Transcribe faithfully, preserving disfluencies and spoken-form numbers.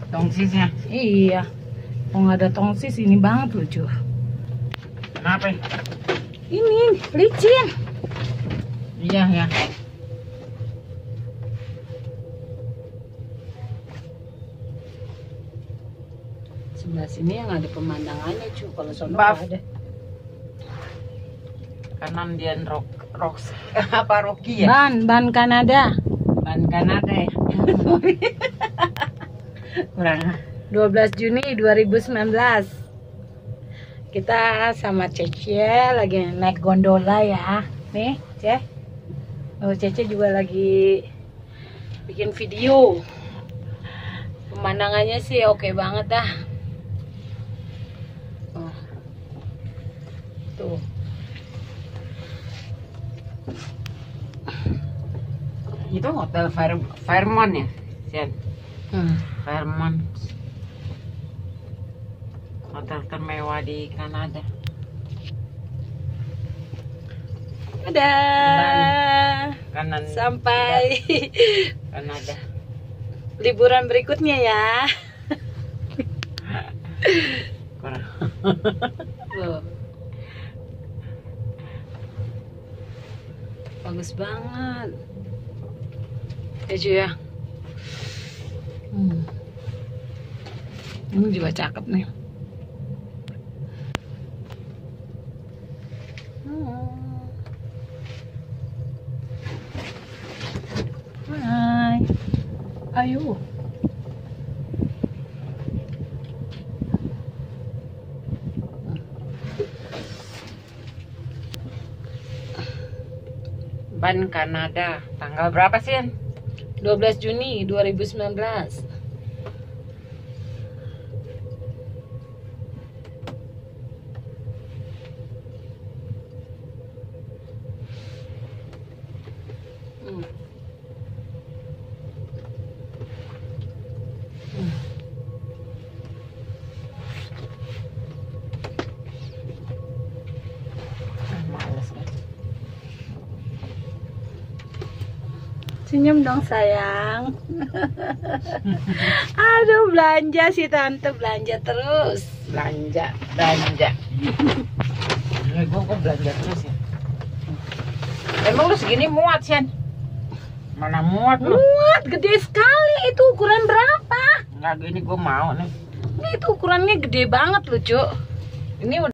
Tongsisnya? Iya. Kalau nggak ada tongsis ini banget lucu. Kenapa? Ini licin. Iya ya. Sebelah sini yang ada pemandangannya cu. Kalau sono Baf. nggak ada. Kanan dia rok rok apa Rocky ya? Ban, ban Kanada. Ban Kanada ya. Kurang. dua belas Juni dua ribu sembilan belas. Kita sama Cece lagi naik gondola ya. Nih, Ce. Oh, Cece juga lagi bikin video. Pemandangannya sih oke banget dah. Oh. Tuh. Itu hotel Fire, Fairmont ya? Sian. Hmm. Fairmont. Hotel termewah di Kanada. Dadah. Kanan Sampai Kanada. liburan berikutnya ya. Kurang. Tuh. Bagus banget. Ya cuy ya. Hmm. Ini juga cakep nih. Hmm. Hai. Ayo. Ban Kanada. Tanggal berapa sih? dua belas Juni dua ribu sembilan belas. Hmm. Hmm. Ah, males kan. Senyum dong sayang. Aduh, belanja si tante, belanja terus. Belanja, belanja. Ini gua kok belanja terus ya. Emang lu segini muat sih? Mana muat lu? Muat, gede sekali. Itu ukuran berapa? Enggak, gini gua mau nih. Ini itu ukurannya gede banget loh, Cuk. Ini